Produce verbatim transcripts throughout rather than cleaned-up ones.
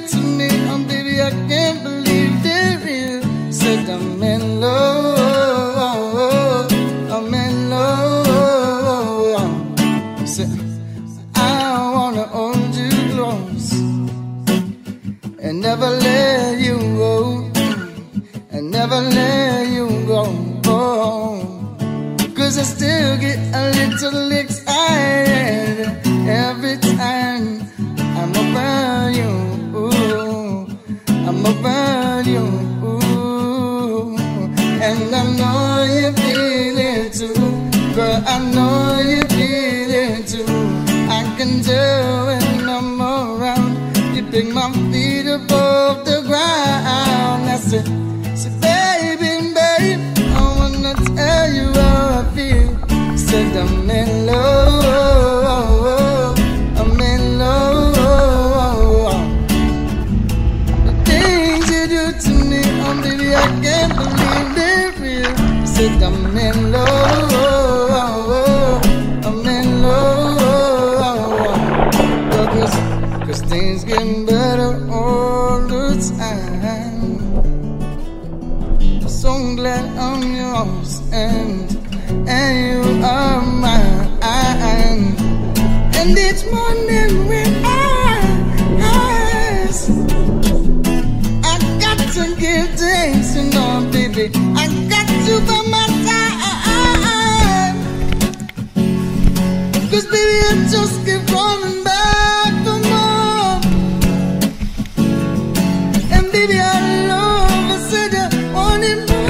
to me, oh baby, I can't believe they're real. Said I'm in love, I'm in love. Said I wanna hold you close and never let you go, and never let you go. Cause I still get a little excited every time I'm around you, ooh, I'm around you, ooh. And I know you feel it too, girl, I know you feel it too. I can tell when I'm around, you pick my feet above the ground. That's it, so baby, babe, I wanna tell you how I feel. Said I'm in love, I'm in love. The things you do to me, oh baby, I can't believe they're real. Said I'm in love, I'm in love. Cause, cause things getting better all the time. So I'm glad I'm yours and and you are mine. And each morning when I rise, I got to give thanks, you know, baby. I got you by my side. Cause baby, I just keep coming back for more. And baby, I love, I said I want it more.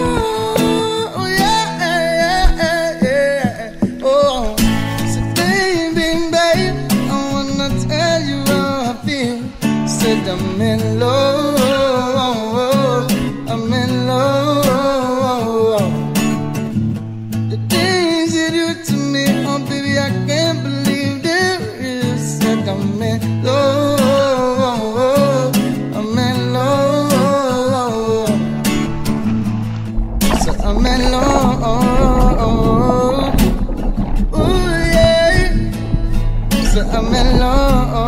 I'm in love, I'm in love. The things you do to me, oh baby, I can't believe they're real. Said I'm in love, I'm in love. So I'm in love, ooh yeah. So I'm in love.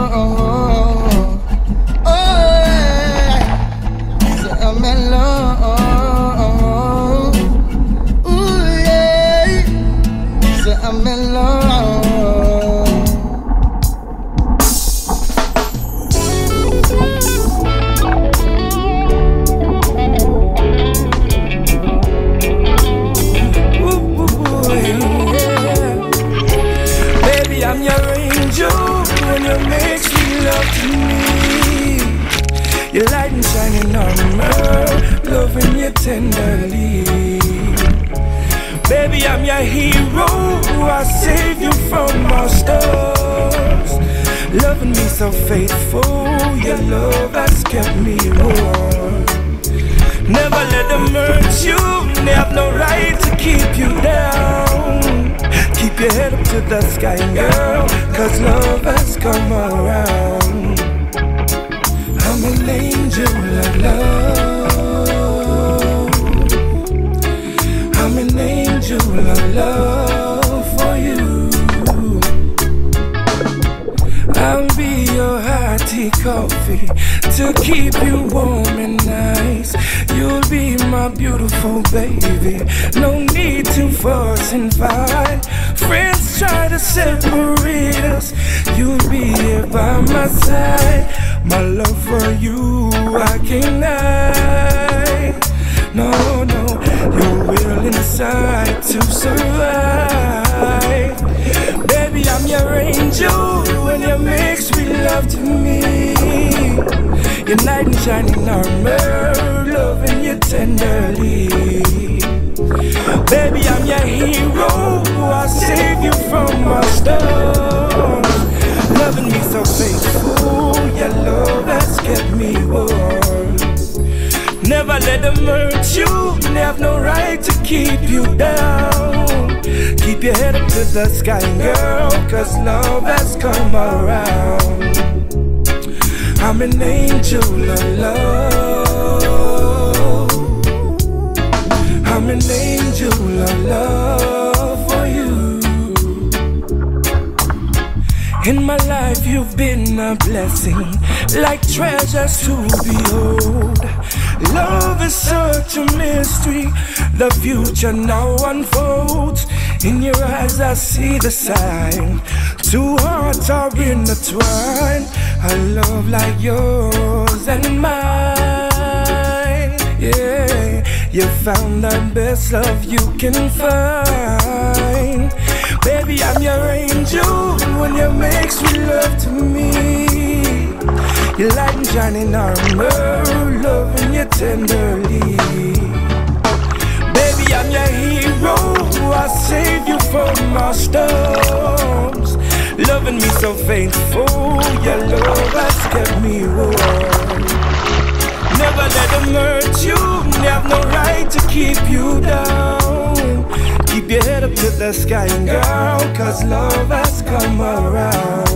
I'm in love, ooh yeah. So I'm in love. Ooh, ooh, yeah. Baby, I'm your angel when you make sweet love to me. Your light and shining armor, loving you tenderly. Baby, I'm your hero, I save you from all stars. Loving me so faithful, your love has kept me warm. Never let them hurt you, they have no right to keep you down. Keep your head up to the sky, girl, cause love has come around. I'm an angel of love, I'm an angel of love for you. I'll be your hot tea coffee to keep you warm and nice. You'll be my beautiful baby, no need to fuss and fight. Friends try to separate us, you'll be here by my side. My love for you, I can't hide. No, no, your will inside to survive. Baby, I'm your angel when you make sweet love to me. Your knight in shining armor, loving you tenderly. Baby, I'm your hero, I'll save you from my storms. Loving me so faithful, your love has kept me warm. Never let them hurt you, they have no right to keep you down. Keep your head up to the sky, girl, cause love has come around. I'm an angel of love, I'm an angel of love for you. In my life you've been a blessing, like treasures to behold. Love is such a mystery, the future now unfolds. In your eyes I see the sign, two hearts are intertwined. A love like yours and mine, yeah. You found the best love you can find. Baby, I'm your angel when you make sweet love to me. You light and shining armor, loving you tenderly. Baby, I'm your hero, I save you from my storms. Loving me so faithful, your love has kept me warm. Never let them hurt you, they have no right to keep you down. Keep your head up to the sky, girl, cause love has come around.